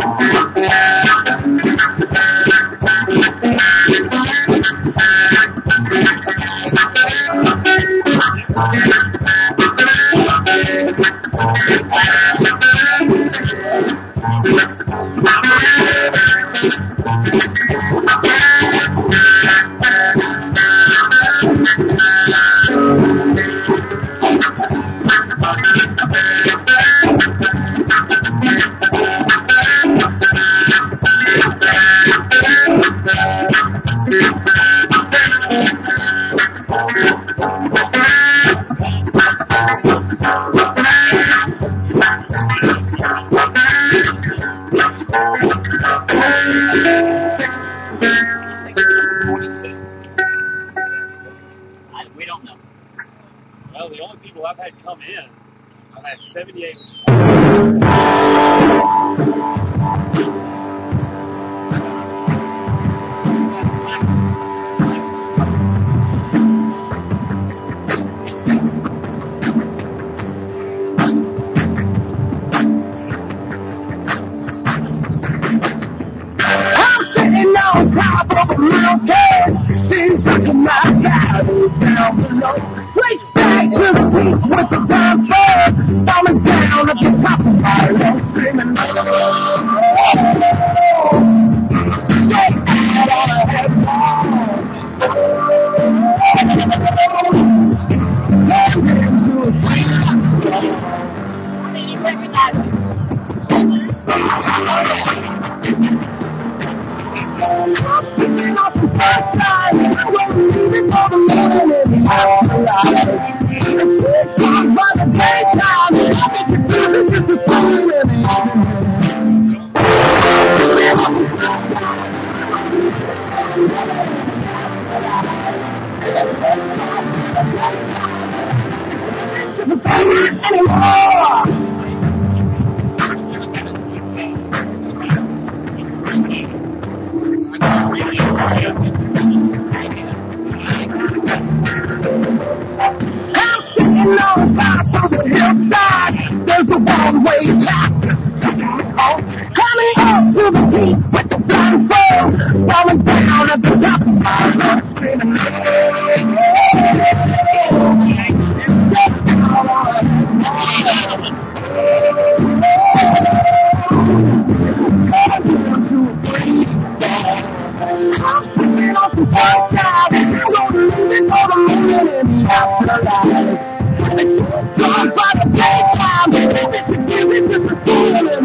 We don't know. Well, the only people I've had come in, I've had 78 I'm sitting on top of a mountain. Seems like a mile down below. Straight back to the beat with the down bird. Falling down at the top of my lungs, screaming, oh, straight out on a headlong. Turned into a I mean, you recognize it. I'm picking up the first time. I wasn't leaving for the morning in the afterlife. And she's talking by the daytime. I think the music is the same in the evening. Anymore. I'm sitting on top of the hillside. There's a one-way path coming up to the peak with the blindfold, falling down at the top of my lungs, screaming, I'm sitting on some sunshine. I'm gonna leave it for the moon in the afterlife. It's so dark by the daytime. It's a give it to the feeling.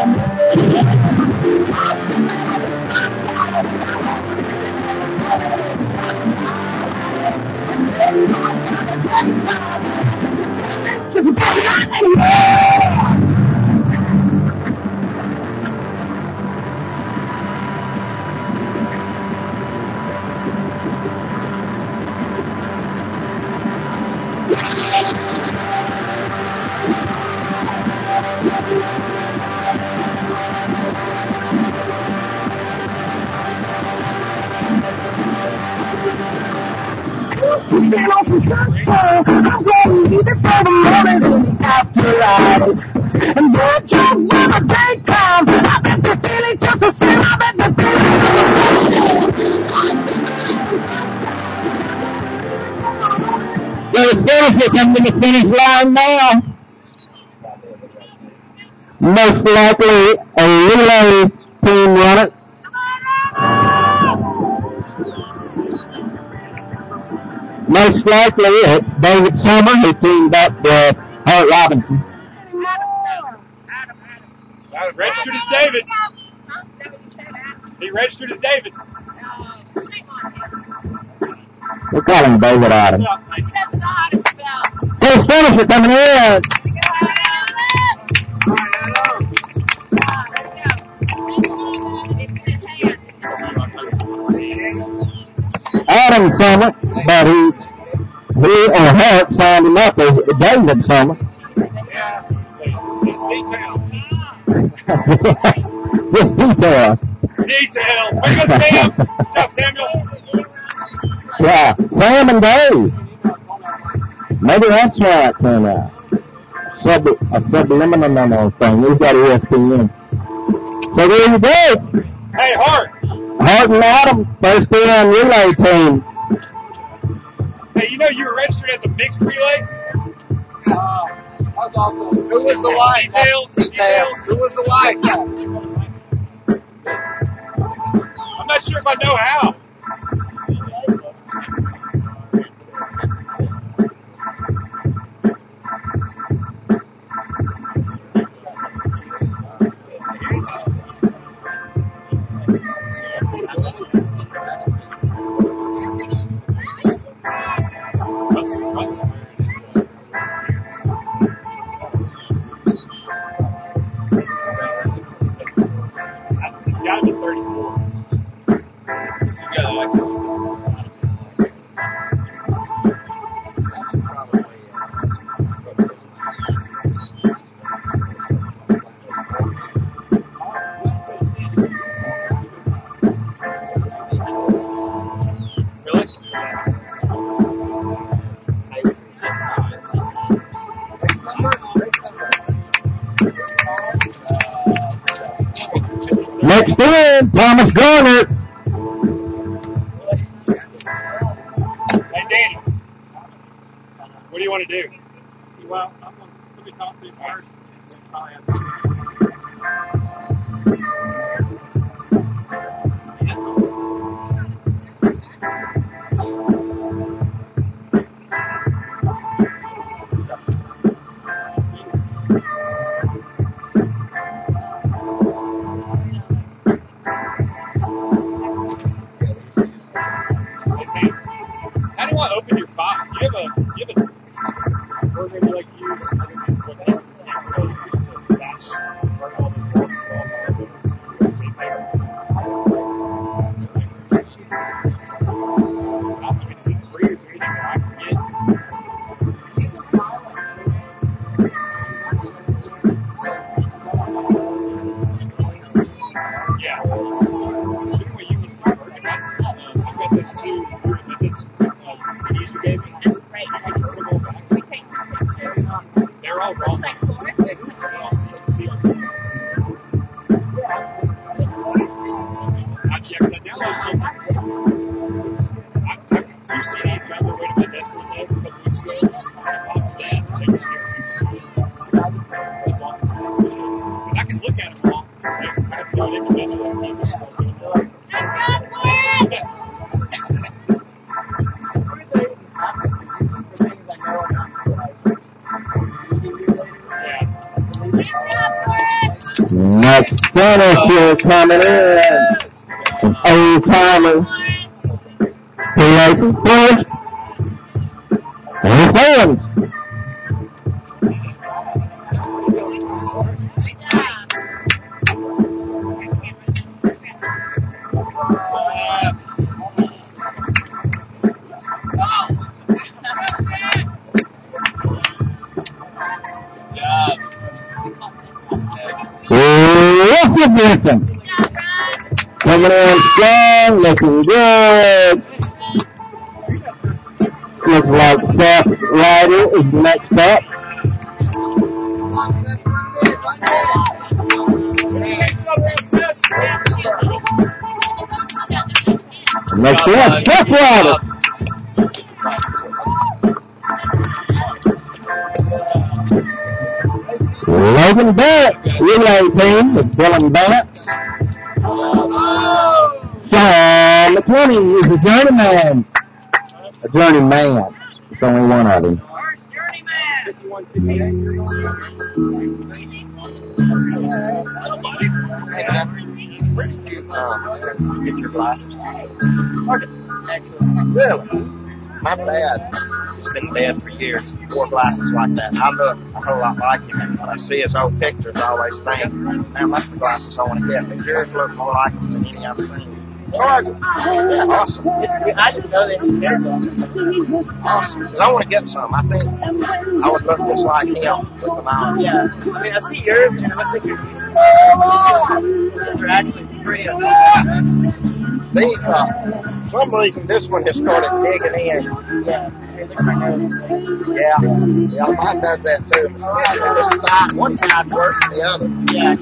Been on some sunshine. I'm gonna leave it for the morning in the afterlife. And that joke for the daytime. I bet the feeling just the same. I bet the feeling. There's benefit coming to the finish line now. Most likely a relay team runner. Most likely it's David Summer who teamed up with Hart Robinson. Adam registered as David. He registered as David. We're calling David Adam. First finisher coming in. Adam Summer, but he or Hart signed him up as David Summer. Yeah, it's detail. Just detail. Details. Way to go, Sam. Good job, Samuel. Yeah, Sam and Dave. Maybe that's why it came out. A subliminal thing. We've got ESPN. So there you go. Hey, Hart. Hart and Adam, first in relay team. Hey, you know you were registered as a mixed relay? That's awesome. Who was the wife? Details. Who was the wife? I'm not sure if I know how. It's got to be 34. This has got to Next in, Thomas Garner. Hey, Danny, what do you want to do? Well, let me talk to you first. Hey, Sam, how do I open your file? You have a program you like to use? I don't know what that is. It's a batch. Yeah. Shouldn't we use organize? I've got those two Memphis CDs you gave me. Right. I can turn them all back. We take some pictures. They're all wrong. Like Forrest. It's all CRT. I checked that down. I got two CDs found their way to my desk one day a couple weeks ago. And I paused that. They were CRT. That's awesome. Because I can look at them all. I have no idea what they're supposed to do. Nice job, Forrest! Yeah. Nice job, Forrest! Next finisher coming in. Old timer. Racing first. And fans. Griffin. Coming in strong, looking good. Looks like Seth Ryder is next up. Next one, Seth Ryder. Logan Barrett, relay team with Dylan Vance. Sean McClenny is the journeyman. A journeyman. It's only one of them. Get your glasses. Really? My dad's been dead for years. Wore glasses like that. I look a whole lot like him. And when I see his old pictures, I always think, man, that's the glasses I want to get. But yours look more like him than any I've seen. Target. Yeah, awesome. I didn't know they had hair glasses. Awesome. Because I want to get some. I think I would look just like him with them on. Yeah. I mean, I see yours, and it looks like you're using these are actually real. These, for some reason, this one has started digging in. Yeah. Yeah, mine does that too. This side, one side's worse than the other. Yeah.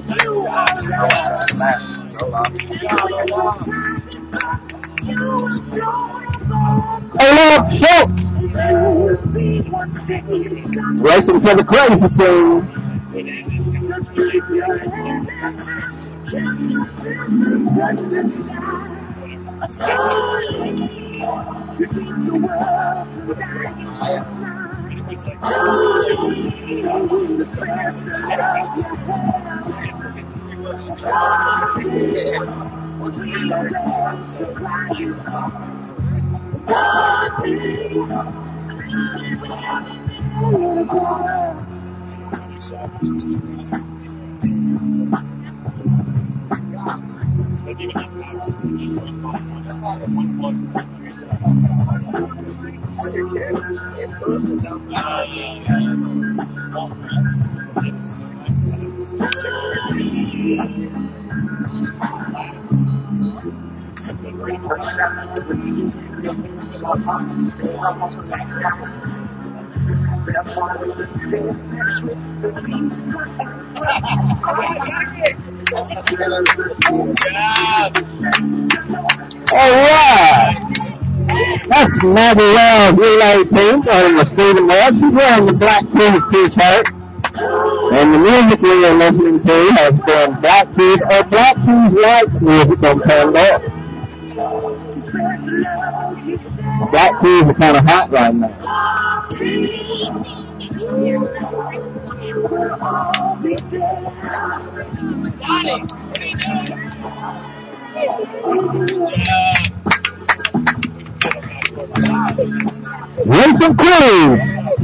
Olaf Schultz racing for the Crazy Team. Alright! That's Maggie Wells relay team on the Stephen Webb. She's wearing the Black Keys t-shirt. And the music we are listening to has been Black Keys or Black Keys like music on Pandora. Black Keys are kind of hot right now. Wilson Cruz.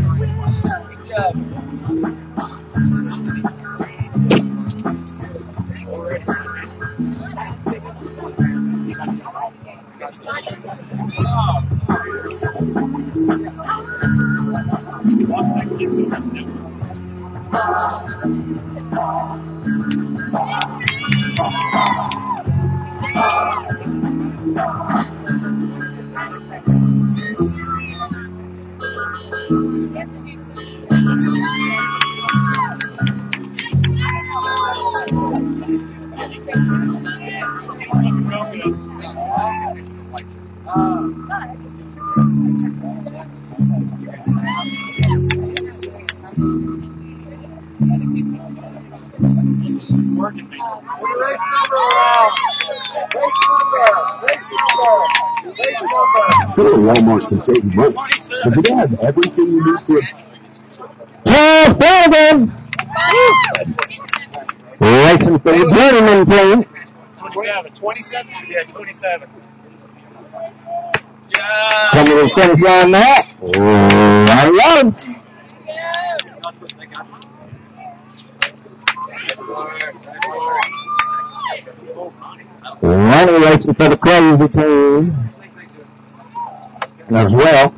Walmart can save you money. But they have everything you need for Charles Sullivan! Racing for the Journeyman team. 27? Yeah, 27. Coming to the finish line now. Right along. Ronnie racing for the Crazy team as well.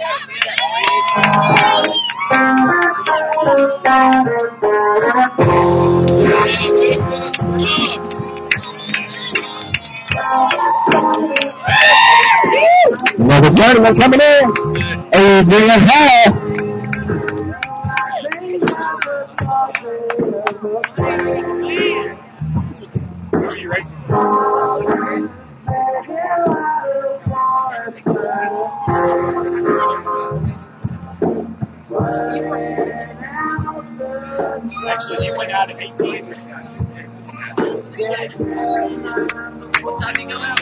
Another Journeyman coming in. Adrian Hall. Where are you racing? Actually, you went out at 18. What time did you go out?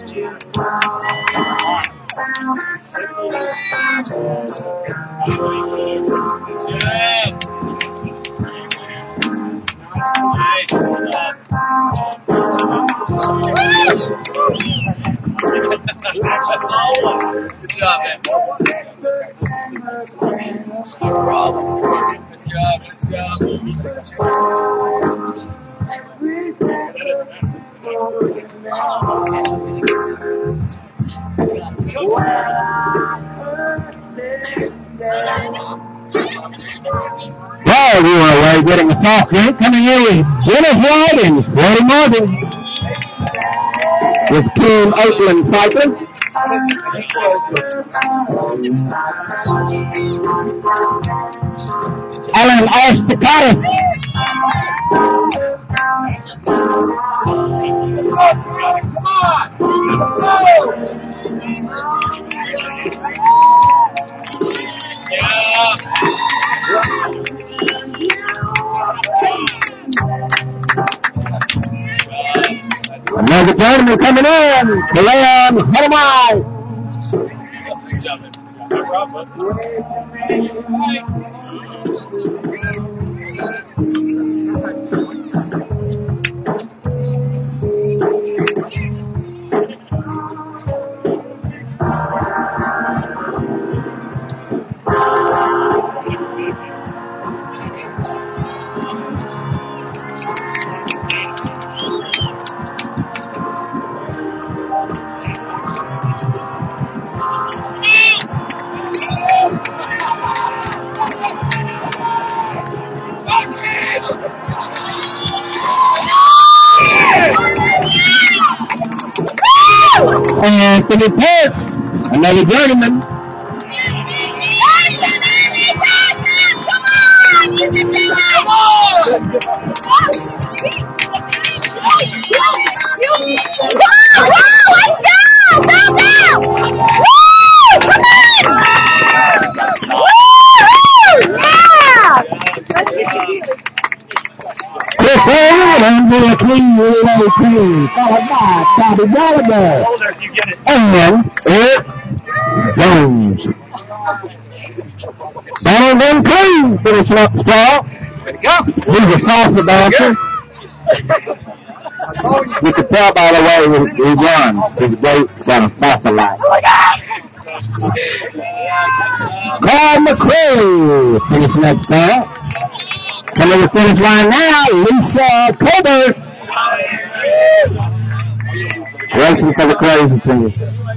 Good job, man. No problem. Good job. Well, we are away getting a soft drink coming in with Dennis White and Freddie Morgan with Team Oakland Cycling. Alan Ashtakata. Come on! Let's go! Another tournament coming in. Kalam Hanamai. Good job, man. No problem, Anthony Park. Another journeyman. Chris Howard under a clean relay team, followed by Bobby Gallagher Older if you get it. and Eric Jones. Donald Van Clean finishing up strong. Way to go. He's a salsa dancer. You can tell by the way he runs. He's got a salsa light. Carl McCray finishing up strong. Coming to the finish line now, Lisa Colbert. Racing for the crazy team.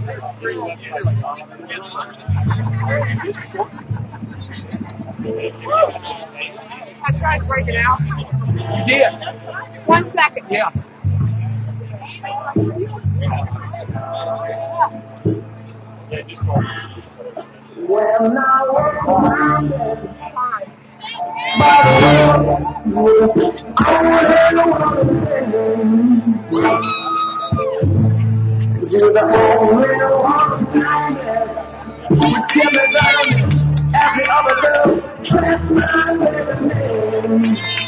I tried to break it out. You did. 1 second. Yeah. Yeah, just call me. When I was around you're the only one give me that every other girl trust my name.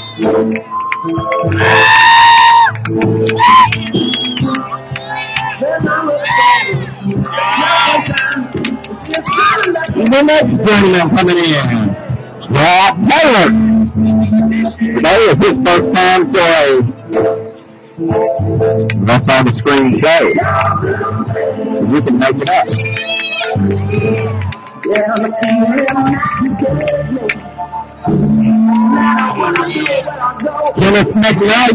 The next journeyman coming in, Rob Taylor. Today is his first time to that's on the screen show. You can make it up. Kenneth McKnight.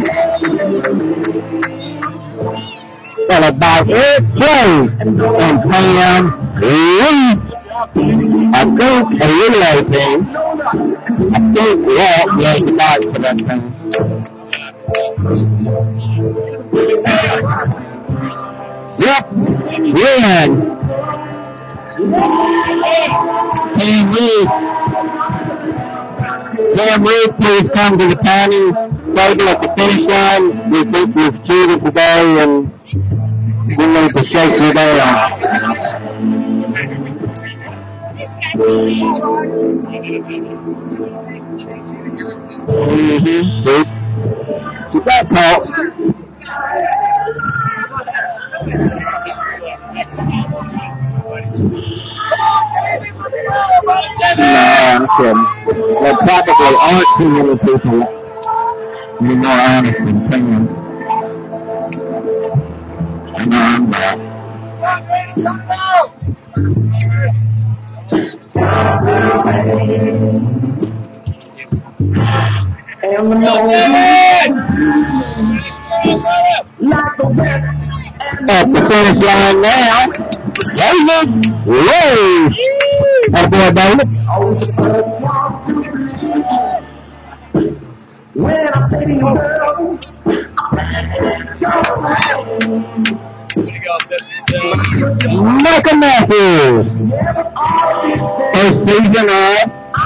Followed by Eric Clay and Pam Lee. I think a relay team. I think Walt was the mark for that thing. Yep, win. Pam Reed, please come to the county table at the finish line. We think we've cheated today and we need to shake you down. So that caught. No, I'm kidding. There probably aren't too many people any more honest than Pam. No, I'm not. At the finish line now, David Rose. That boy, David. When I'm taking your girl, There you go. Next Michael Matthews. First season of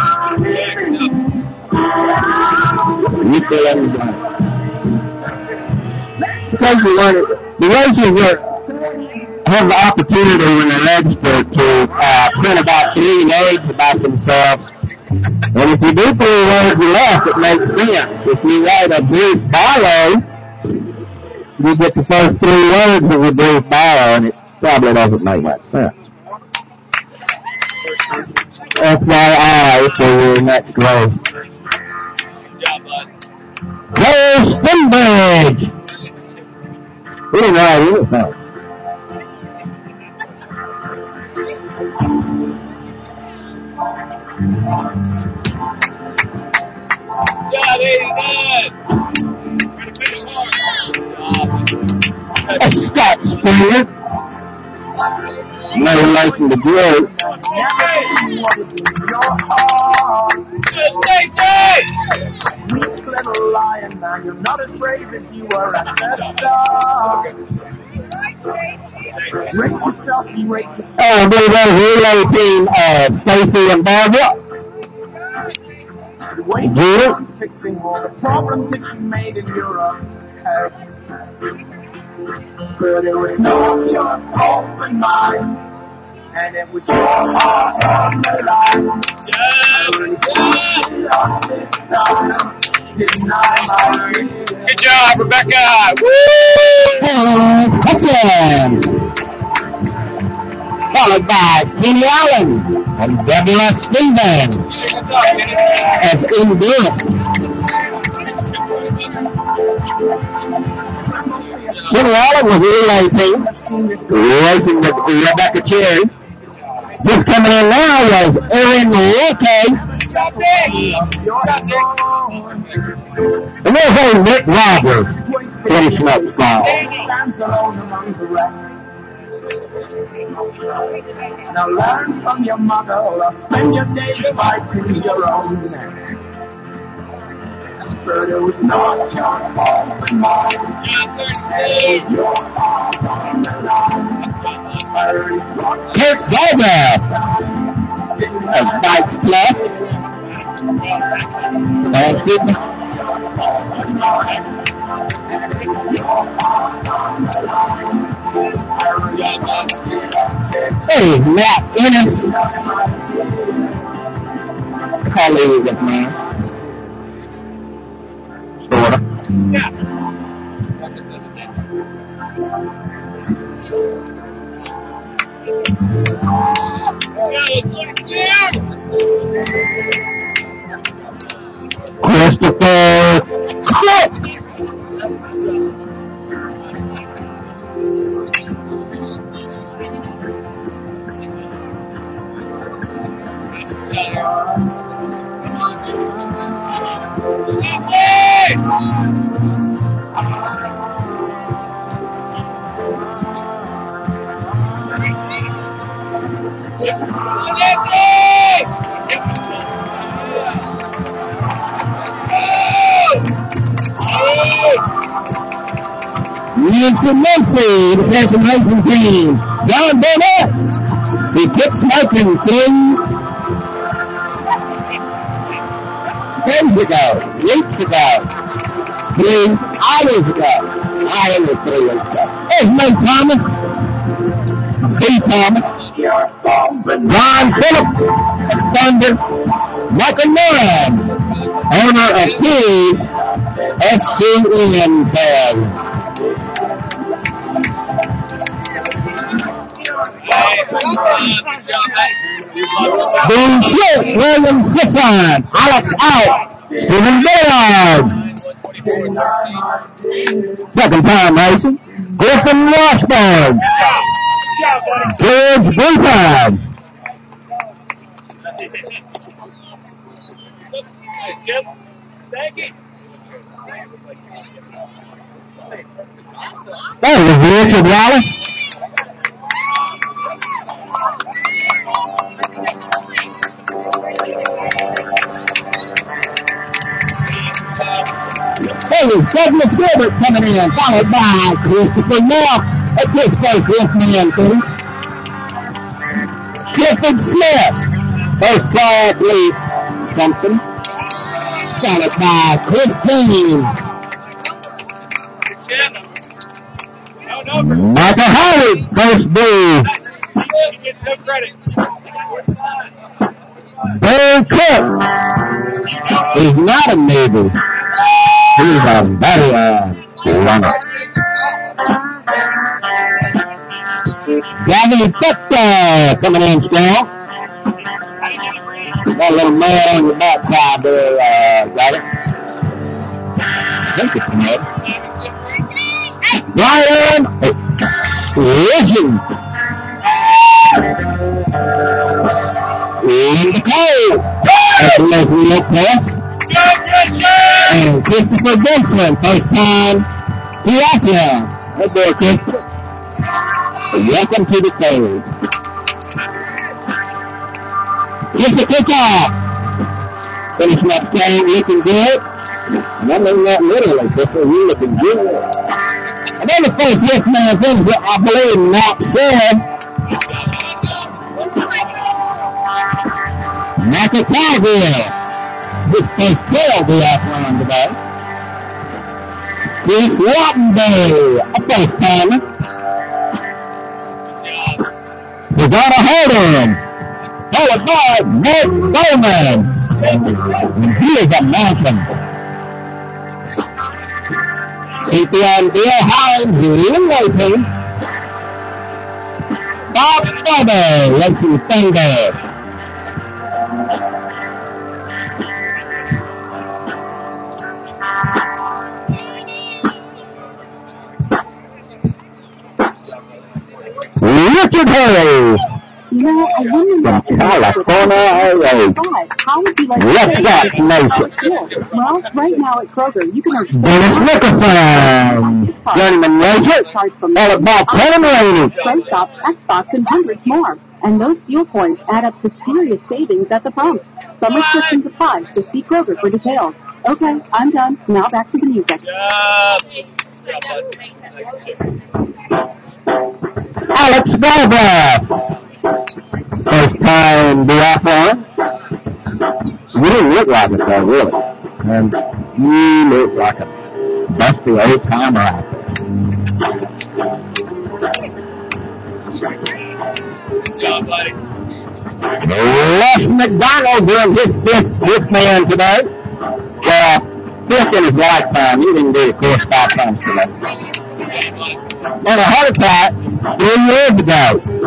because the racers have the opportunity when they're registered to print about 3 words about themselves. And if you do 3 words or less, it makes sense. If you write a brief bio, you get the first 3 words of a brief bio, and it probably doesn't make much sense. FYI for your next race. Good job, bud. Cole Stenbridge. He didn't write anything. Good job, 89. Gonna finish hard. Good job. Scott Springer. No relation to Drew. Good, Stacy! Weak little lion, now you're not as brave as you were at the start. Rake yourself and rake yourself. Oh, I believe that was relay team of Stacy and Barbara. Wasting on fixing all the problems that you made in your own head. But it was not your fault but mine, and it was your heart on the line. Good job, Rebecca! Touchdown! Followed by Kenny Allen and Deborah Stevens of India. Kenny Allen was the relay team, racing with Rebecca Cherry. Just coming in now was Erin Rickey. And there's old Nick Rogers finishing up the song. Now learn from your mother or spend your days fighting your own neck. But it was not your fault but mine. It was your heart on the line. Kurt Galbraith of Bikes Plus. That's it. Hey, Matt Ennis. Colleague of mine. Sort of. Yeah. Christopher Cook. Nancy, the American racing team. John Burnett. He kept smoking weeks ago, 3 hours ago. I was 3 weeks ago. There's Mo Thomas. B. Thomas. Ron Phillips of Thunder. Michael Moran, owner of T. SGN Cars. Boone Schultz, William Sisson, Alex out, Stephen Baird. Second time racing, Griffin Washburn, George Bluetime. Jim, thank you. That was Richard Wallace. Hey, Douglas Gilbert coming in, followed by Christopher Moore. That's his first lift man, too. Clifford Smith. First call, please. Something. Followed by Chris King. Michael Howard, first boo. He gets no credit. Barry Cook. He's not a neighbor. He's a very runner. Gavin Victor coming in strong. Got a little man on your backside there, got it. I think it's mad. Ryan Vision. In the cold. That's a local look pass. And Christopher Benson, first time triathlon. Good boy, Christopher. Welcome to the third. It's a kickoff. Finishing up playing, looking good. And I mean that literally, Christopher, you're looking good. And then the first lift man finished, I believe, Matt Sherman. Michael Cargill. His first tail triathlon today. Chris Wattenberg, a first timer. Susanna Holden, followed by Nate Bowman. And he is a mountain. Ethan Bill Hines, leading waiting. Bob Feather, racing Thunder. Richard Harris. You know, I wonder From California, how would you like Red Sox Nation. Yes. Well, right now at Kroger, you can earn Dennis Nicholson, Journeyman Racer, followed by Kevin Rainey. Pro Shops, Xbox, and hundreds more. And those fuel points add up to serious savings at the pumps. Some restrictions apply, so see Kroger for details. Okay, I'm done. Now back to the music. Alex Barber, first time biathlon. You didn't look like it though, really. And you look like a busty old timer out there. Good job, buddy. Les McDonald doing his fifth man today. Fifth in his lifetime. He didn't do the course 5 times today. And a heart attack 3 years ago.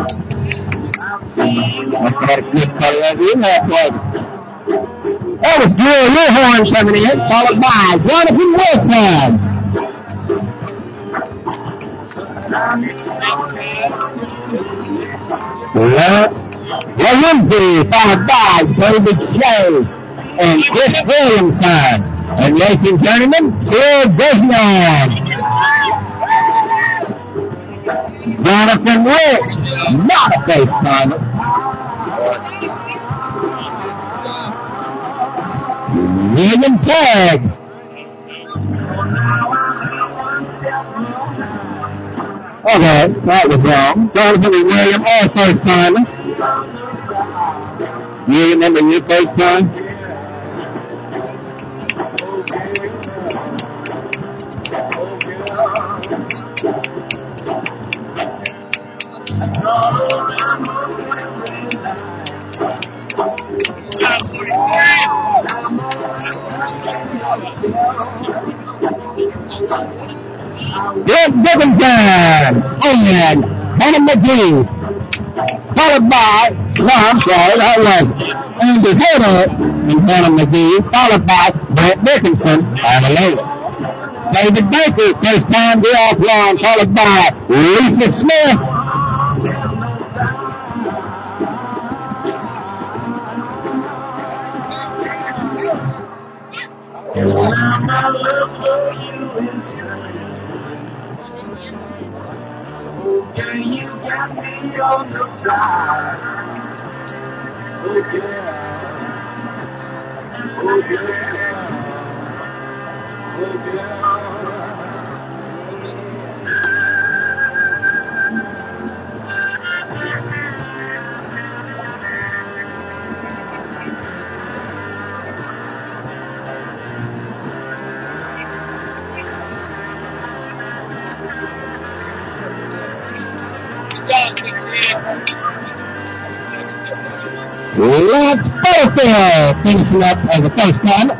Must have had a good cut of you halfway. That was Drew Lewhorn coming in, followed by Jonathan Wilson. Lindsay, followed by David Shea and Chris Williamson. And racing journeyman, Phil Disney. Jonathan Rich, not a face timer. William Tagg. Okay, that was wrong. Jonathan and William, all first timer. You remember your first time? Greg Dickinson and Hannah McGee, followed by, that was Andy Hader and Hannah McGee, followed by Brent Dickinson and later. David Baker, first time biathlon, followed by Lisa Smith. You got me on the fly. Oh yeah. Oh yeah. Oh yeah. Lance Butterfield finishing up as a first time.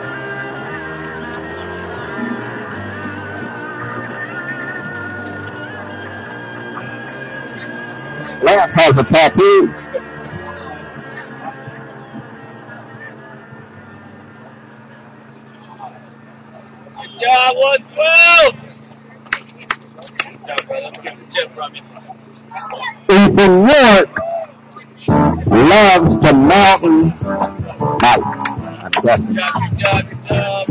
Lance has a tattoo. Good job, 112. Good job, brother. Let's get the tip from you. Ethan York loves the mountain bike. I'm guessing. Good job.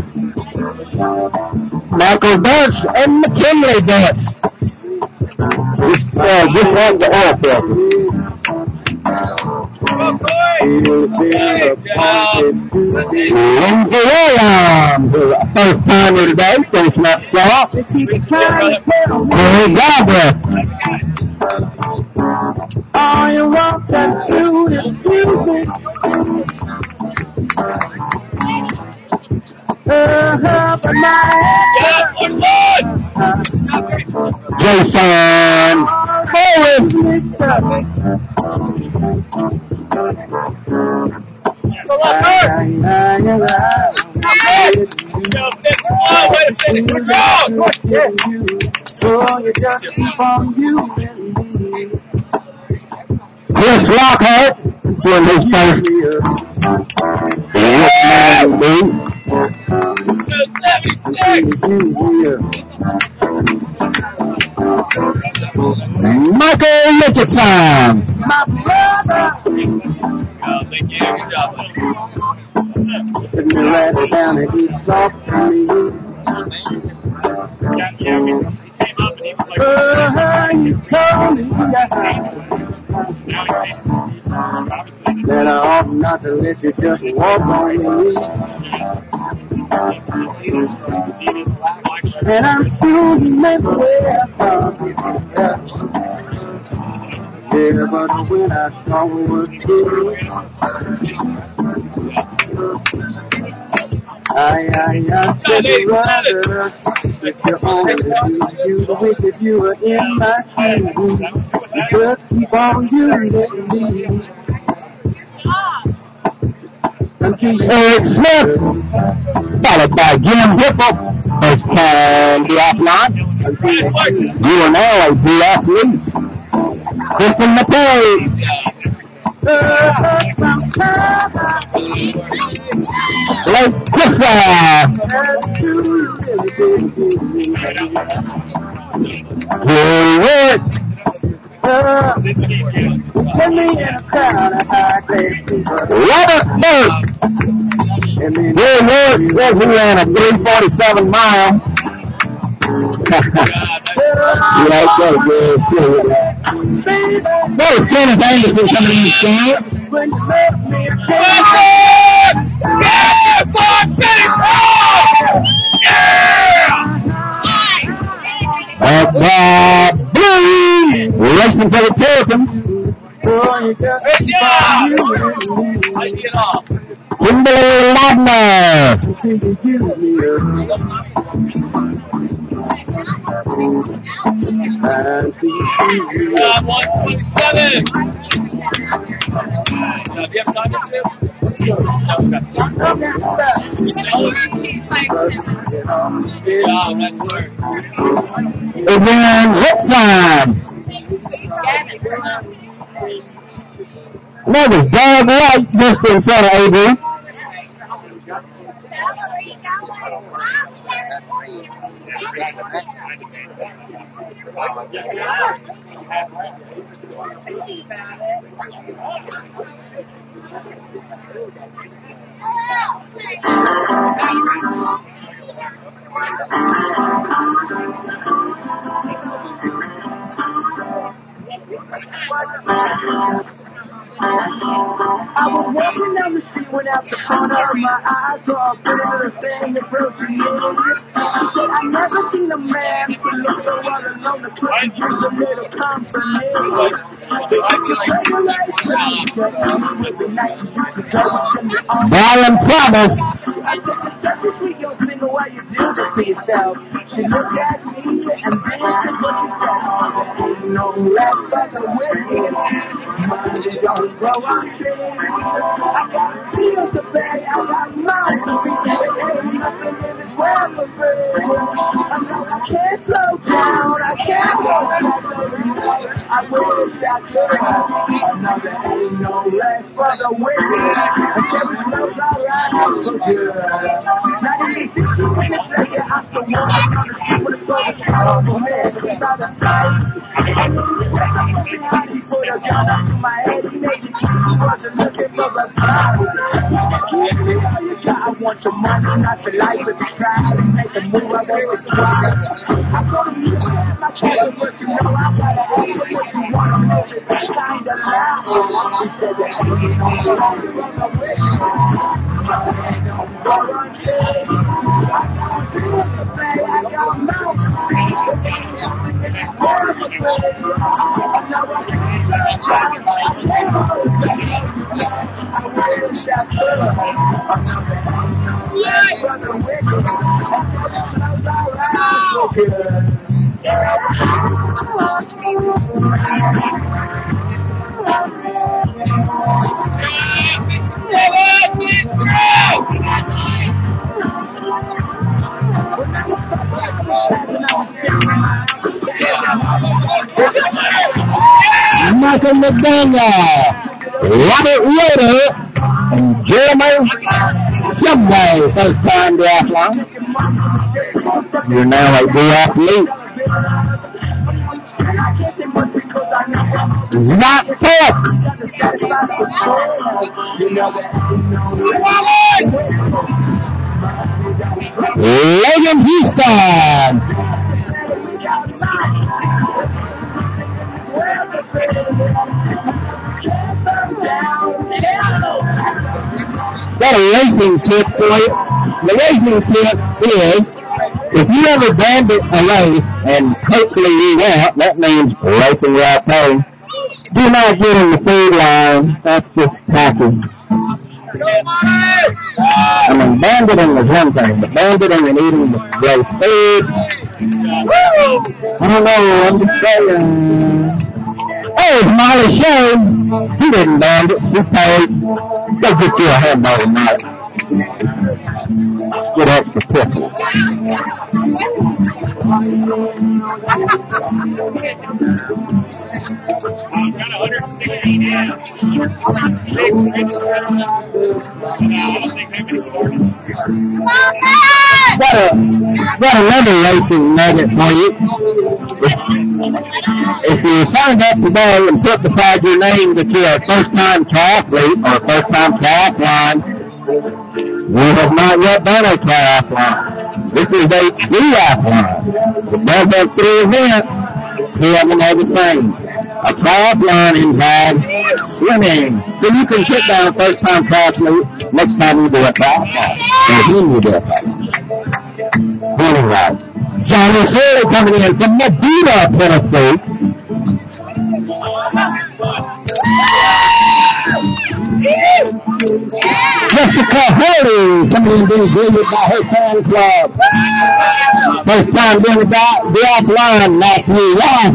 Michael Dutch and McKinley Dutch. Just on the oil filter. Go, Corey. Good job. Lindsay Williams, first timer today, finishing up strong. Corey Galbraith. All you want to do is music. But my Jason Harris. Way to finish. Good job. You just keep on you. Chris Lockhart doing his first Richmond move. 76. Michael Richardson. My brother. Thank you. Good job. If you let it down and he talk to me. Yeah, he came up and he was like, You call me. now he's saying obviously. Then I ought not to let you just walk on me. And I'm sure you never will. Yeah, but when I saw it was you, I said brother, if you only you wish if you were in my shoes, just keep on using me. Eric Smith, followed by Jim Whipple. First time duathlon. You are now a duathlete. Kristen McCoy. Blake Criswell. Jerry Wood. Robert Burke. Jerry Wood says he ran a 3:47 mile. Yeah, okay, good. There's Kenneth Anderson coming in the game. Blue racing for the Terrapins. Good job. How you get off? Kimberly Ladner. 127. Do you have time to two? No, that's fine. Good job. Nice work. Adrian Whitson. That was Doug White just in front of Adrian. I was walking down the street when out the corner of my eye saw a pretty little thing approaching me. She said, I never seen a man who looked so all alone as could use a little company. Brian Thomas. I said, such a sweet young thing, why you do this to yourself? She looked at me and then said what she said. no less for the wicked. Money don't grow on trees. I got bills to pay, I got mouths to feed. Ain't nothing in this world for free. I know I can't slow down, I can't walk back the reason. I wish I could. Another ain't no less for the wicked. Until it knows alright for good. 90 minutes later, I'm the one on the street with a soul that's powerful man. Without a sight. He put a gun up to my head, he made it clear he wasn't looking for a smile. Give me all you got, I want your money, not your life. If you try to make a move, I won't subscribe. I'm gonna be with my cash, but you know I gotta ask you what you wanna make it that kind of loud. He said that ain't no less for the wicked. Don't go on shade. I got bills to pay, I got mouths to feed. Michael McDaniel, Robert Yoder, and Jeremy Subway, first time triathlon. You're now a duathlete. Zach Falk. Logan Houston. Got a racing tip for you. The racing tip is, if you ever bandit a race, and hopefully you won't, that means racing right home, do not get in the food line. That's just tacky. I mean, banditing is one thing, but banditing and eating the race food, I don't know, I'm just saying. Hey, Molly Shea, she didn't bandit, she paid. Go get you a hamburger, Molly. Get extra tips. I've got 116 in. 6 registered. I don't think they've been started. Got another racing nugget for you. If you signed up today and put beside your name that you're a first-time triathlete or a first-time triathlon, you have not yet done a triathlon. This is a duathlon. It does have 3 events. 2 of them are the same. A triathlon involves swimming. So you can sit down first-time triathlete next time you do a triathlon. And then you do a triathlon. Anyway, Johnny Shirley coming in from Medina, Tennessee. Jessica Hurley coming in being greeted by her fan club. First time doing the duathlon, Matthew Ross.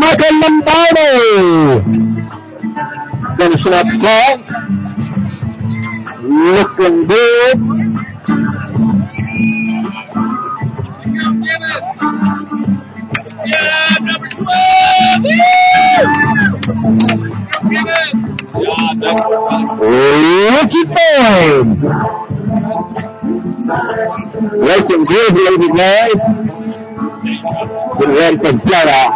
Michael Lombardi. Finishing up strong. Looking good. Yeah, number 12! Ricky Ford. Racing Grizzly today. Getting ready for the playoff.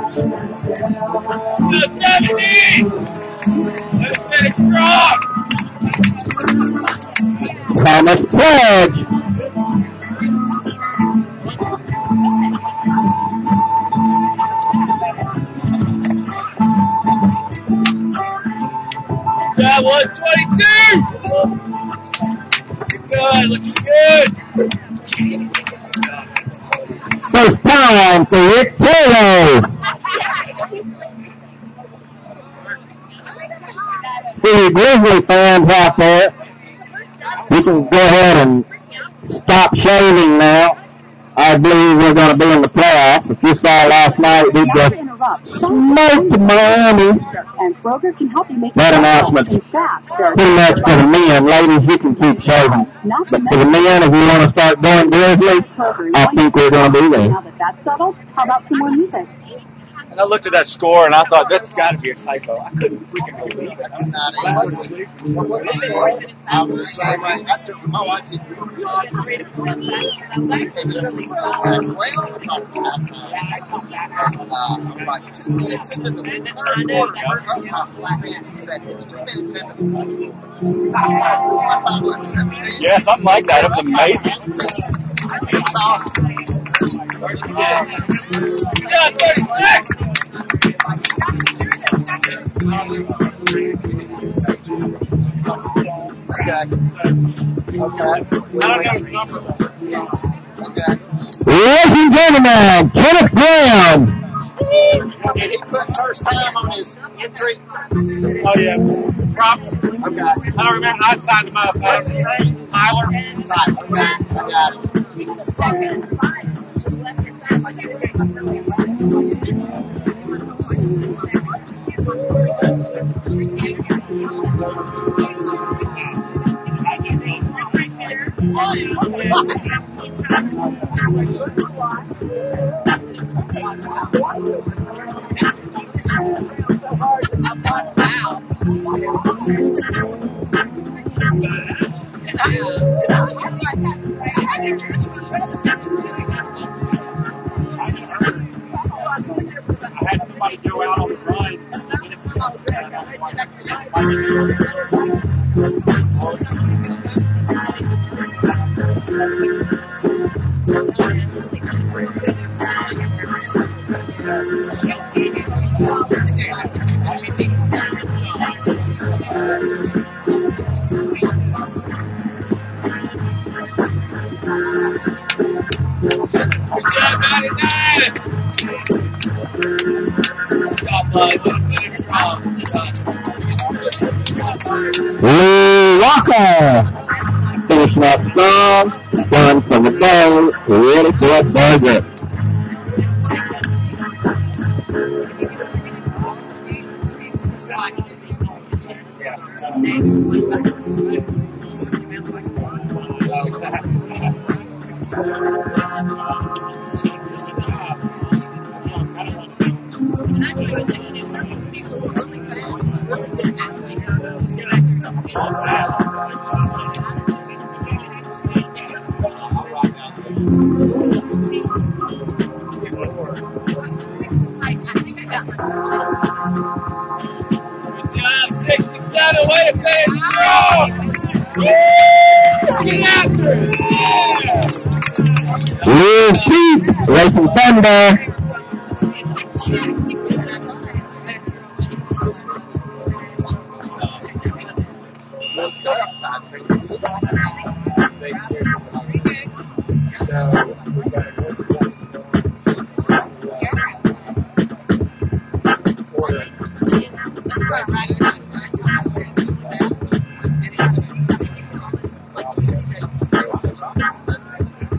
70! Let's finish strong! Thomas Pledge. Job 122! Good, looking good! First time for Rick Taylor. For you Grizzly fans out there, you can go ahead and stop shaving now. I believe we're going to be in the playoffs. If you saw last night, we just smoked Miami. And Kroger can help you make That announcement's in fact, pretty much for the men. Ladies, you can keep shaving. But for the men, if you want to start going Grizzly, I think we're going to be there. Now that that's settled, how about some more music? And I looked at that score and I thought, that's got to be a typo. I couldn't freaking believe it. I'm not able to. What was the score? I was the same way. After my wife did 12 I'm like 2 minutes into the third quarter. She said, it's 2 minutes into the I thought it was 17. Yeah, something like that. It was amazing. It's awesome. Good job, 36! Okay. I don't know his number. Okay. Ladies and gentlemen, Kenneth Brown. Did he put first time on his entry? Oh, yeah. Probably. Okay. I don't remember. I signed him up. What's his name? Tyler. Tyler. Okay. I got it. He's the second. I had somebody go out on the run. Lee Walker. Finishing up strong. Done for the day. Ready for a burger. Good job, 67. Way to finish strong. Get after it. Yeah. Liz Keith. Racing Thunder.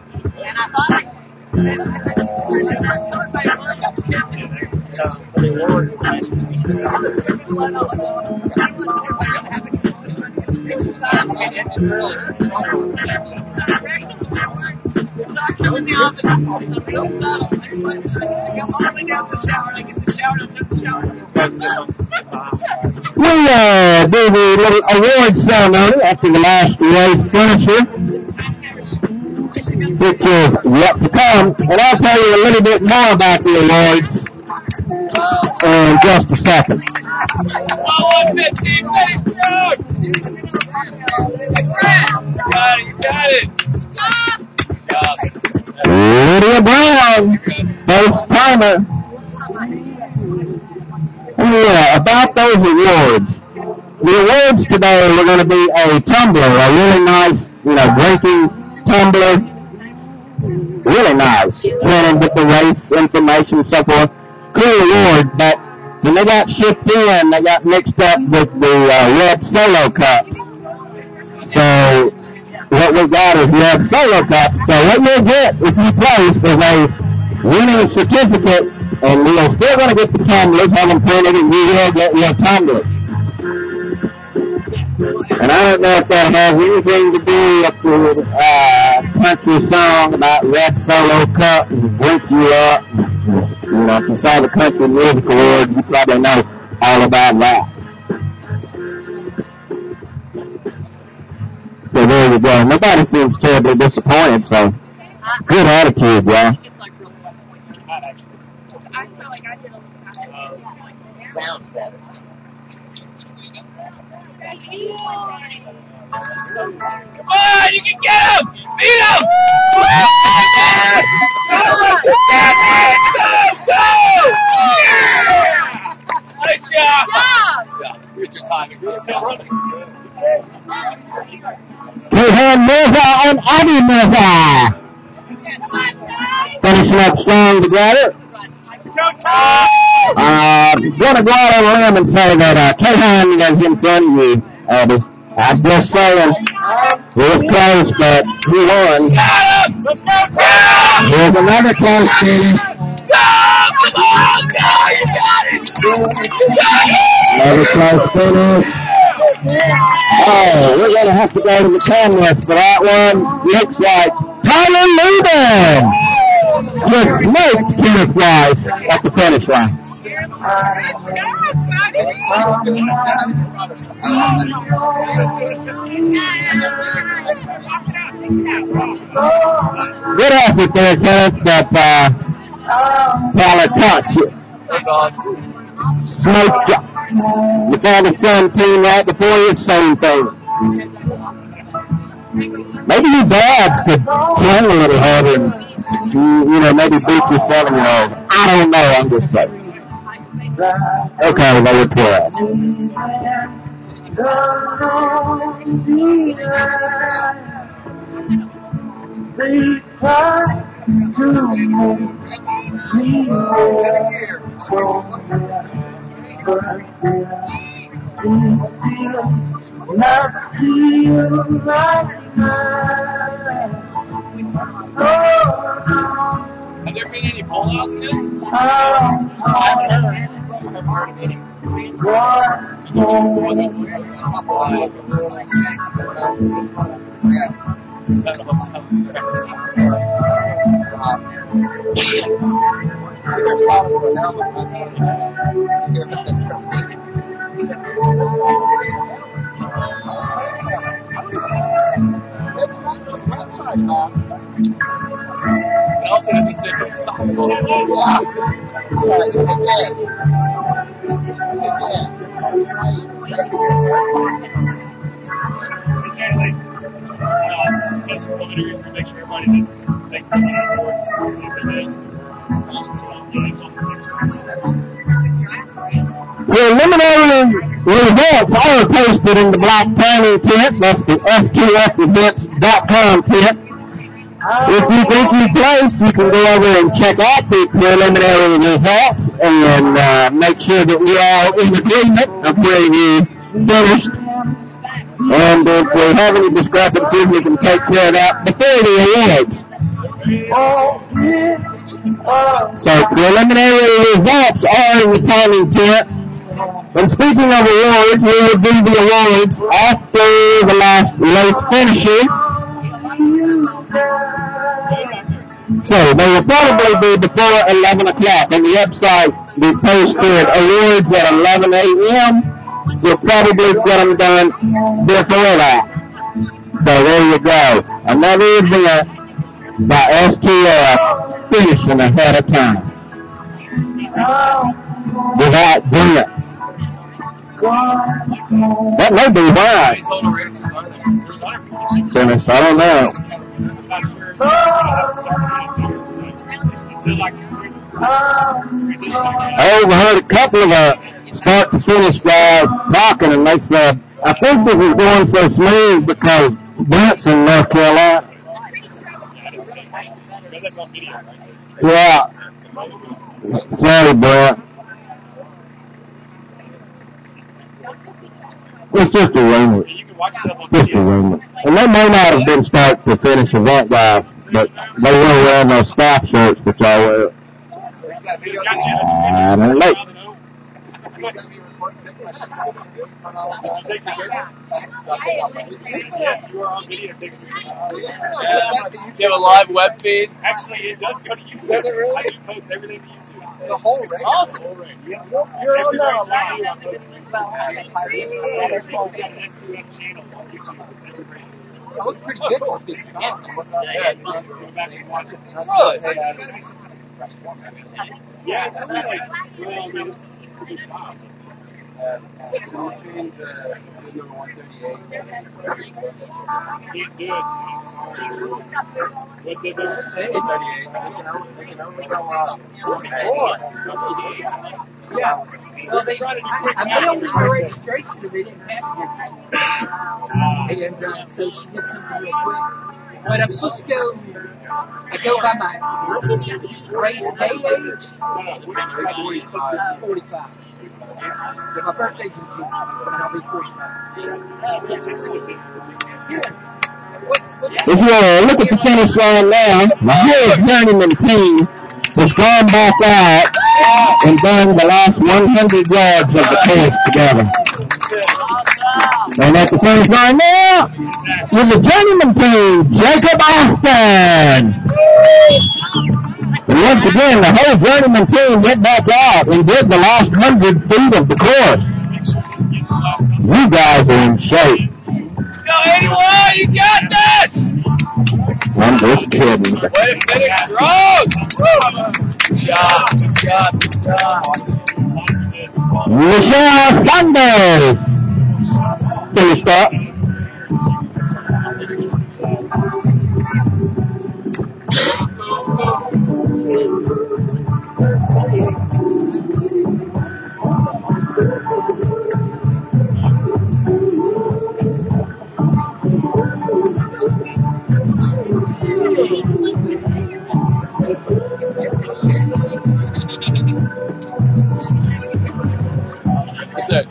For the award, We do the little award ceremony after the last race finisher, which is yet to come. And I'll tell you a little bit more about the awards in just a second. You got it. Lydia Brown, first timer. Yeah, about those awards. The awards today were going to be a tumbler, a really nice, drinking tumbler. Really nice. Printed with the race information, so forth. Cool award, but when they got shipped in, they got mixed up with the red solo cups. So what we got is red solo cups. So what you'll get if you place is a winning certificate. And you're still going to get the tumblers, have them printed, and you will get your tumblers. And I don't know if that has anything to do with the country song about Red Solo Cup and Drink You Up. If you saw the Country Music Awards, you probably know all about that. So there you go. Nobody seems terribly disappointed, so good attitude, y'all. I feel like I did a Sounds better. Come on, you can get him! Beat him! Go! Nice job! Good your timing. You're still running. Kehan Mirza and Abby Mirza finishing up strong together. Gonna go out on a limb and say that Kehan was in front of you, Abby. I'm just saying, it was close, but he won. Let's go, Tim! Here's another close finish. Come on, go! You got it! Another close finish. Oh, we're gonna have to go to the cameras for that one. Looks like Tyler Lubin just smoked Kenneth Rice at the finish line. Good effort there, Kenneth, but Tyler caught you. That's awesome. Smoked you. You found the 17 right before you, same thing. Maybe your dads could play a little harder and, maybe beat your 7-year-old. I don't know, I'm just saying. Okay, they were 12. Have there been any pullouts yet? I haven't heard of any. She's at a hotel. And also, as you said, your socks on. Generally, just preliminaries to make sure everybody thinks they're on board. See if they Preliminary results are posted in the Black Turning tent. That's the SQFevents.com tent. If you think you placed, you can go over and check out the preliminary results and make sure that we're all in agreement of where you finished. And if we have any discrepancies, we can take care of that before the awards. So preliminary results are in the timing tent. And speaking of awards, we will do the awards after the last race finisher. So they will probably be before 11 o'clock. On the website, we posted awards at 11 a.m. We'll probably get them done before that. So there you go. Another event by STF finishing ahead of time. Without Brent. That may be why. Finished, I don't know. I'm not sure. Until I can I overheard a couple of start to finish guys talking, and they said, I think this is going so smooth because Brent's in North Carolina. That's on video, right? Yeah. Sorry, Brent. It's just a rumor. You can watch yourself on Just a video. rumor. And they may not have been start to finish event guys, but they were wearing those staff shirts that y'all wear. I don't know. Yes, you are on video taking pictures. Do you have a live web feed? Actually, it does go to YouTube. I do post everything to YouTube. The whole race. Awesome. The whole race. Yeah. You're on Every the race live. I do, I post it. There's an S2F channel on YouTube. It's every race. That looks pretty good for 50 Go back and watch it. Really? Yeah, it's only like, well, I mean, it's pretty fast. Can't do it. I'm sorry. What did they say? They can only go Yeah. Well, they only do registration if they didn't have to. And so she did something real quick. But I'm supposed to go, I go by my race day age. 45. But my birthday's in June, and I'll be 45. If you look at the finish line now, the whole journeyman team has gone back out and done the last 100 yards of the course together. And at the finish line now, with the journeyman team, Jacob Austin. And once again, the whole journeyman team went back out and did the last 100 feet of the course. You guys are in shape. Go 81, you got this! I'm just kidding. Way to finish strong! Good job, good job, good job. Michelle Sanders finished up. What's that?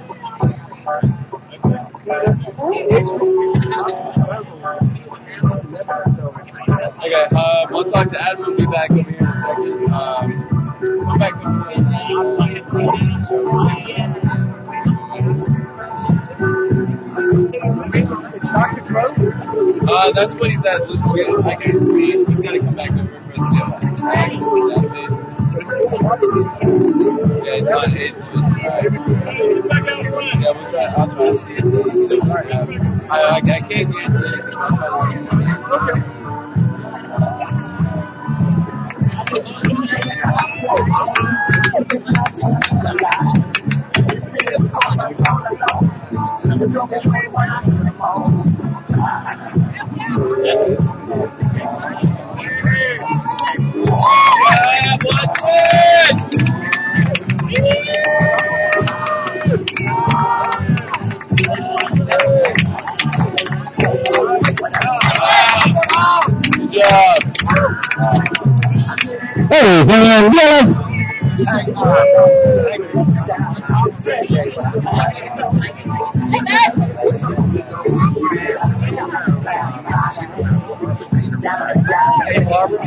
Okay, we'll talk to Adam and be back over here in a second. Come back over here. It's Dr. Dro? That's what he's at. Listen, I can't see him. He's got to come back over for us to get access to that base. Yeah, it's not age. Yeah, we'll try. I'll try to see it. I can't get into it. I'll try to see it. Okay. Good job. Hey, Van Gillis. Hey, Barbara.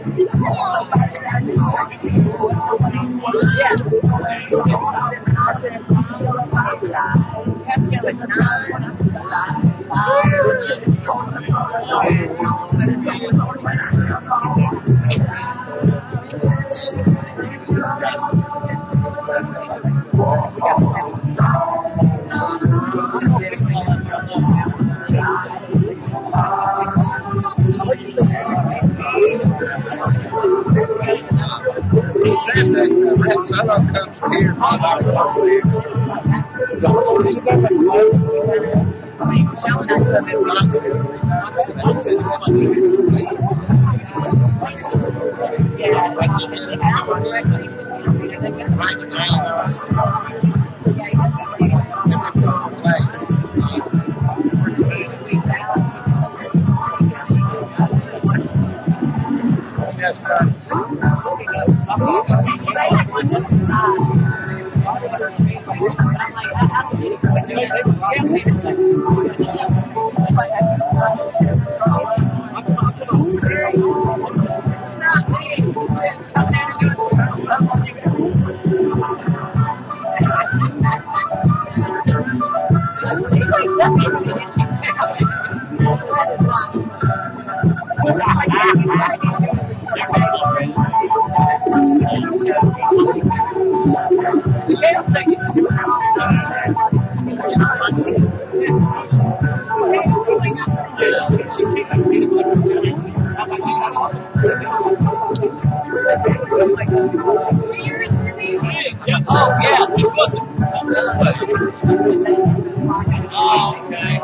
He said that Red Sun comes from here. Yes, Oh, yeah, he's supposed to come this way. Oh, okay.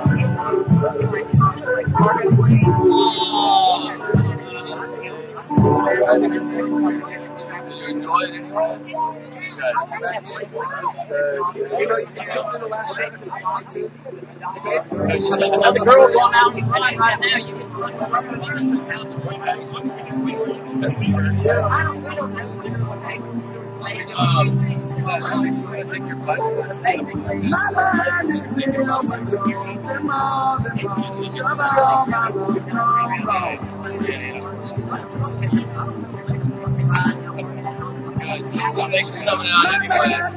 Enjoy it anyways? You know, you can still do the last round if you want to. There's another girl going out and run right now. You can run. Take your bike. Thanks for coming out anyways.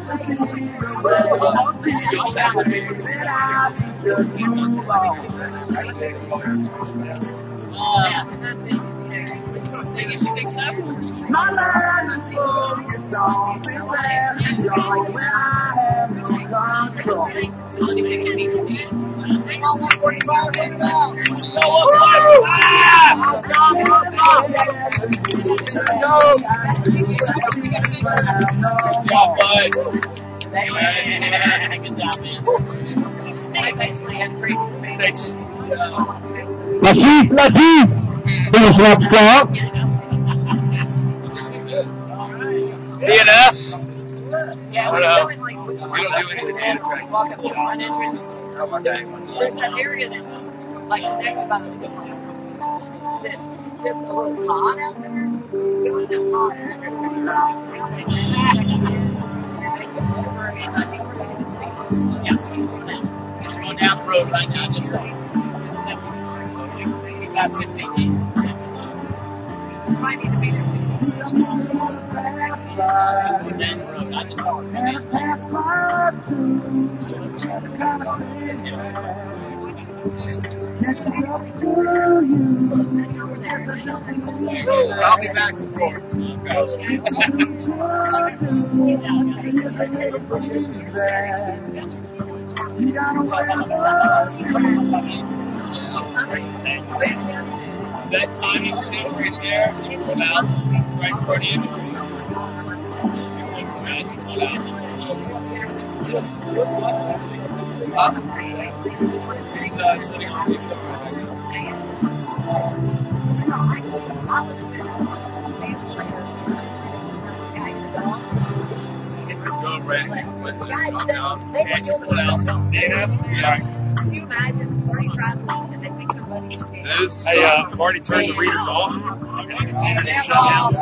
My mind is focused on where I'm going when I have no control. Good job, bud. Good job, man. Thanks. Latif, finish up strong. CNS? Yeah, What we else? don't like We don't do anything to attract. walk up the front entrance. There's that area that's like connected by the pool. That's just a little hot out there. It was that hot. Yeah. Just going down the road right now, just so. About 15 days. Might need to be there. Down the road, I just saw it come in. I'll be back before. That tiny shit right there, so you come out right for the end. He's sitting on his phone right Go right. Cash it out. Dana? Yeah. Can you imagine 40 tries and they think they're buddy? This, hey, I've already turned the readers off. I'm going to shut down.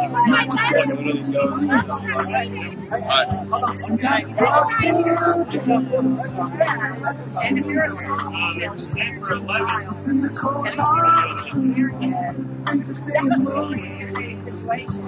They were set for 11. Situation.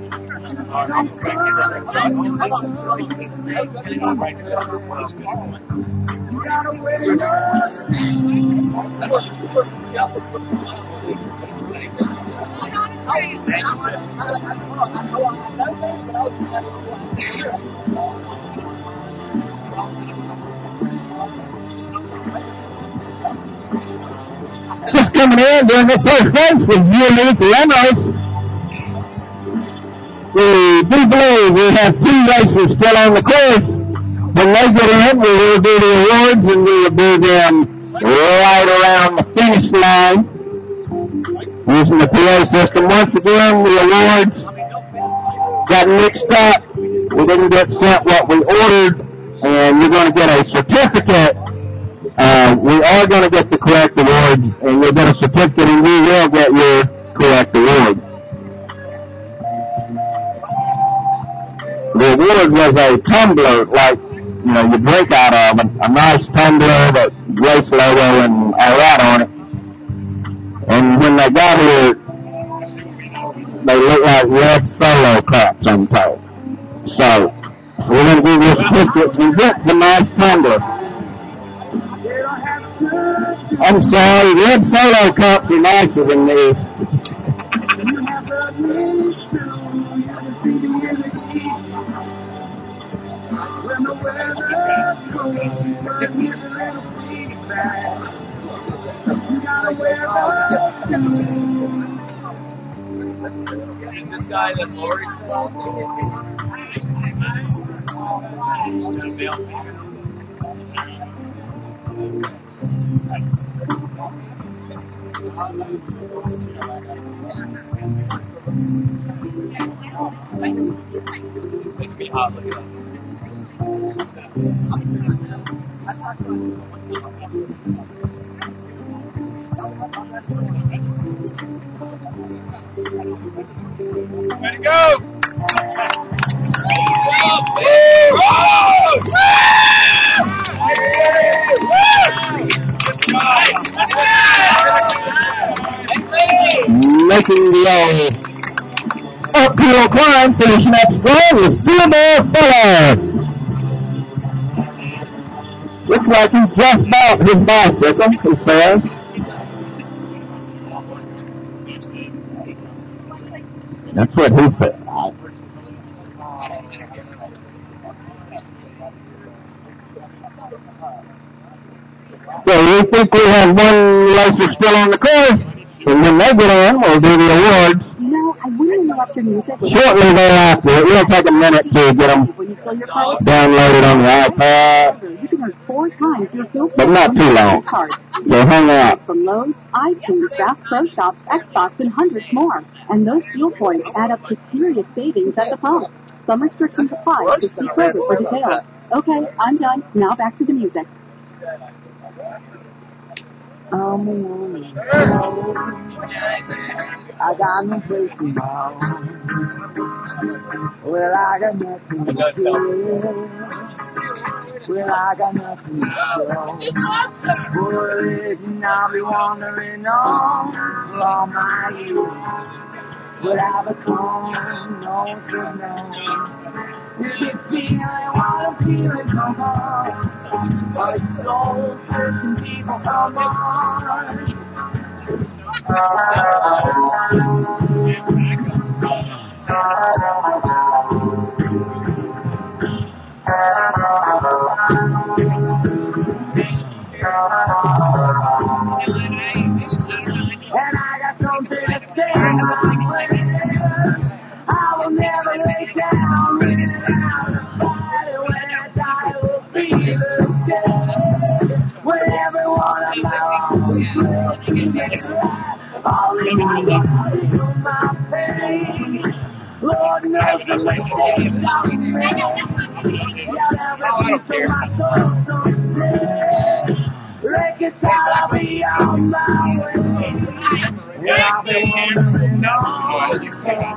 Just coming in during the first race with Unique Reynolds. We do believe we have 2 racers still on the course. When they get in, we will do the awards and we will do them right around the finish line using the PA system. Once again, the awards got mixed up. We didn't get sent what we ordered, and you're going to get a certificate. We are going to get the correct award, and you'll get a certificate, and we will get your correct award. The award was a tumbler, like, you know, you drink out of, a nice tumbler that race logo and all that on it. And when they got here, they look like red Solo cups, I'm told. So, we're going to give you a certificate and get the nice tumbler. I'm sorry, red Solo cups are nicer than these. And this guy that Lori's it can be hot, look at that. Way to go! Making the uphill climb, finishing up strong is Theodore Fuller. Looks like he just bought his bicycle, he says. That's what he said. So we think we have 1 racer still on the course, and when they get in, we'll do the awards. You know, I wouldn't interrupt your music. Shortly thereafter, it will take a minute to get them When you fill your car, downloaded on the iPad, you can earn 4 times your fuel but not too long. card. So hang out. From Lowe's, iTunes, Bass Pro Shops, Xbox, and hundreds more. And those fuel points add up to serious savings at the pump. Some restrictions apply, so see Kroger for details. Okay, I'm done. Now back to the music. I got no place to go. Well, I got nothing to do. Well, I got nothing to show. Boys, and I'll be wandering on for all my youth. But I become no one could know. If you feeling what I'm feeling, come on. Like soul searching people, come on. And I got something to say. I will never lay down. When I die, it will be the day. When everyone of my own gets alive, all in my body, my pain. Lord knows the mistakes I've made. You'll never be so my soul someday. Reconcile, I'll be on my way. And I'll be wondering all the time.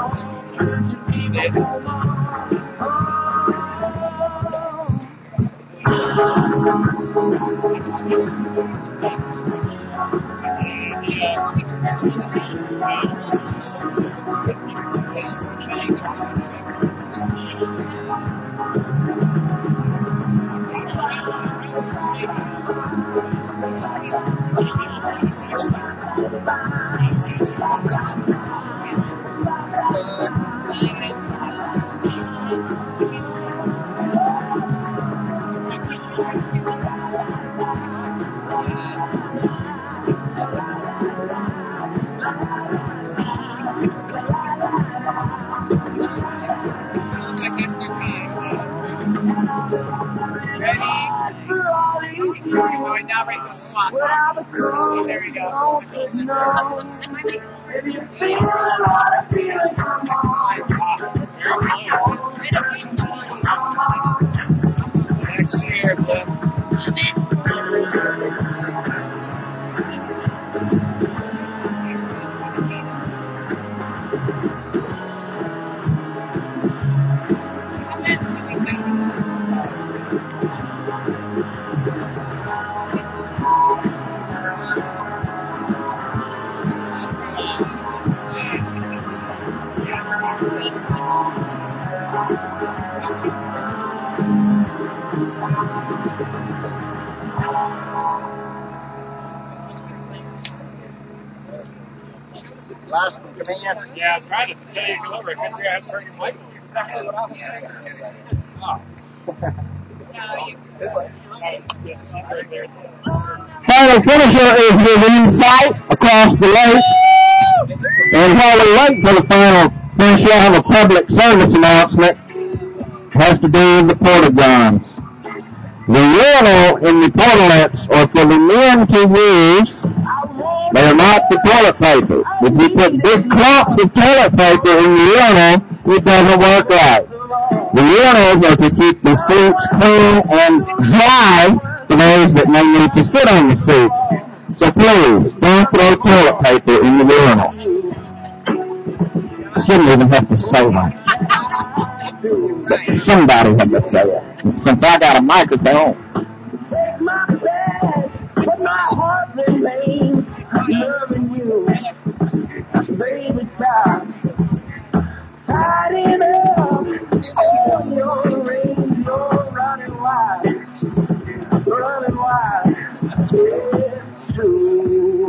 Say it. Now ready to swap. There you go. Next year, Cliff. Last one, come in. Yeah, I was trying to tell you to come over. I couldn't figure out how to turn your mic on. Exactly what I was saying. Oh. Final finisher is his insight across the lake. And while we wait for the final finisher, I have a public service announcement. It has to do with the porta-johns. The urinal in the portalets are for the men to use. They are not the toilet paper. If you put big clumps of toilet paper in the urinal, it doesn't work right. The urinals are to keep the seats clean and dry for those that may need to sit on the seats. So please, don't throw toilet paper in the urinal. I shouldn't even have to say that. But somebody had to say it. Since I got a microphone. Take my bed, but my heart remains loving you. Baby, child, tied it up. Oh, your rain, you're running wild. Running wild. It's true.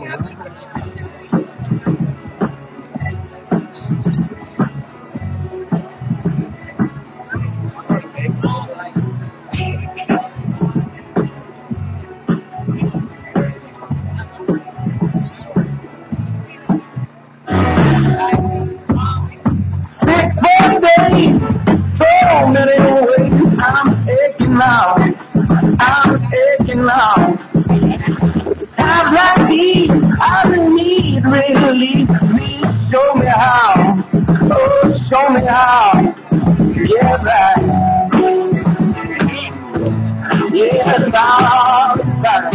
Sick for days, so many ways. I'm aching now. I'm aching now. Times like these, I need relief. Please show me how. Oh, show me how. Yeah, right. Yeah, right.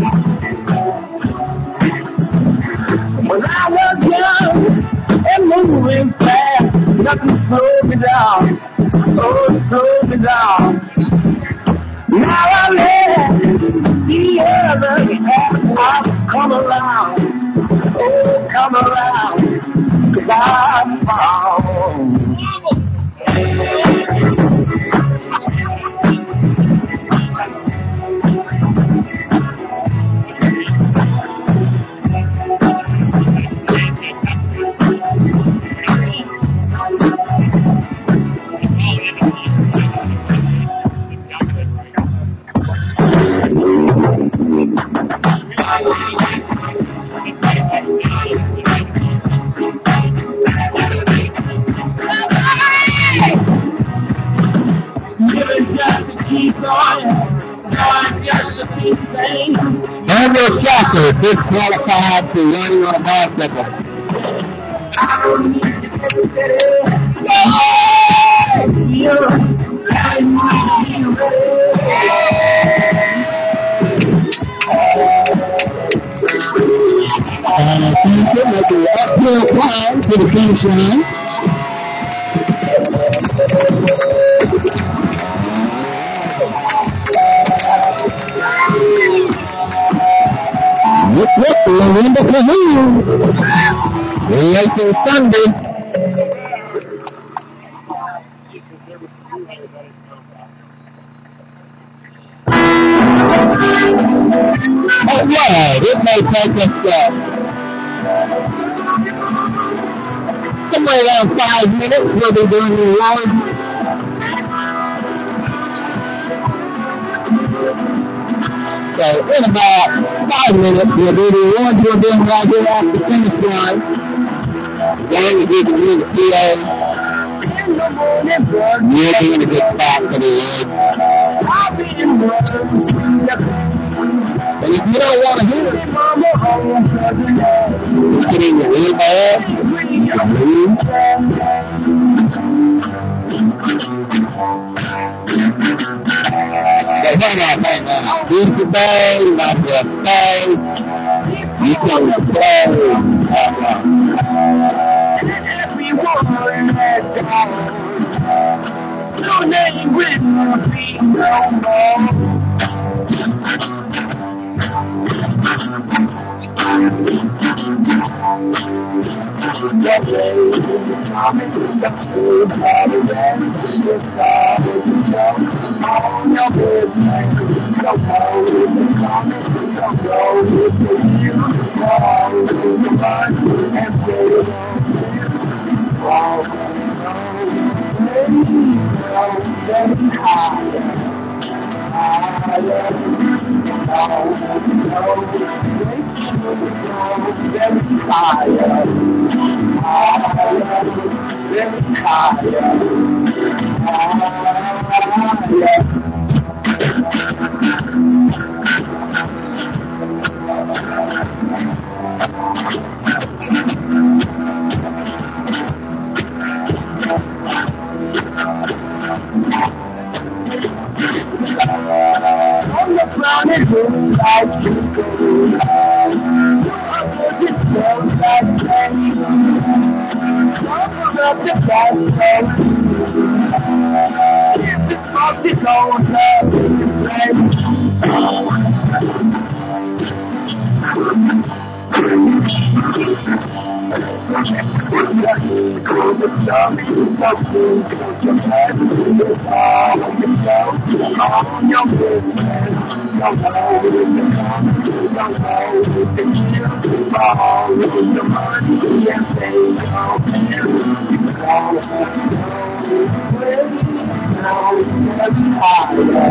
When I was young and moving fast, nothing slowed me down. Oh, slowed me down. Now I let the others have come around. Oh, come around. 'Cause I'm found. Andrew Shacker disqualified for running on a bicycle. And I think he'll make an uphill climb to the finish line. Yep, Linda Cahoon. Racing Sunday. Alright, it may take us somewhere around 5 minutes. We'll be doing the awards. So in about 5 minutes, we'll do the awards. We'll do them right here off the finish line. Then you can do the PA. You're going to get back to the awards. And if you don't want to hear it, just get in your wheelbarrow and leave. Hang on. Beautiful day, not just day. You come to play. Everyone has gone. Your name will not be no more. The day is coming, the food party and it's all the show. All your business, don't know if it's coming, don't know if it's you. All the money and pay it all. All the on the planet looks like you go. It smells like candy. Cover up the bad if it talks its own love, on your business, don't know if it's coming, don't know if it's you, all of the money and they don't care, all of the way, now it's higher,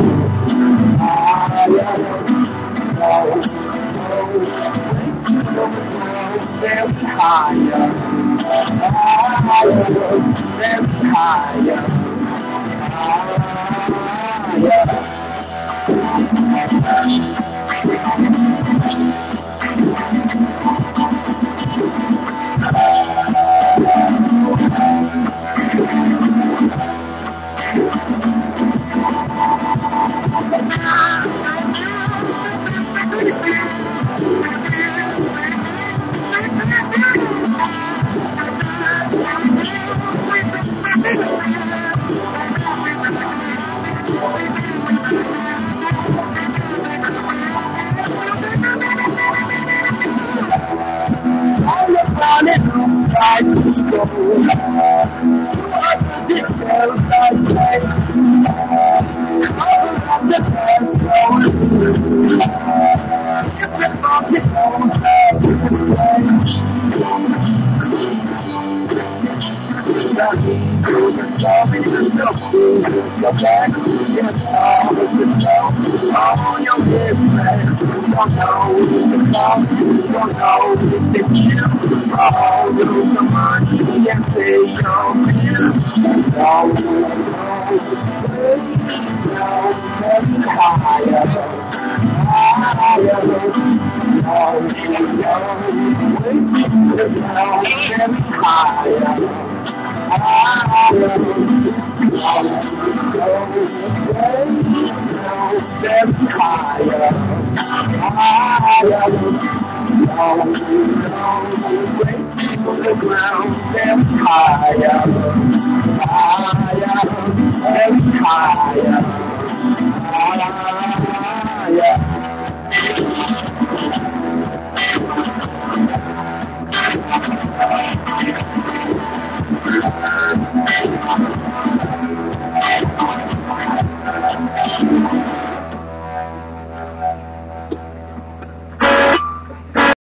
on it looks like people. It smells like rain. All of the past going if the market don't have the all your business, don't know if it's come, don't know if it's you, all of the money and pay your bills, all of the higher, higher.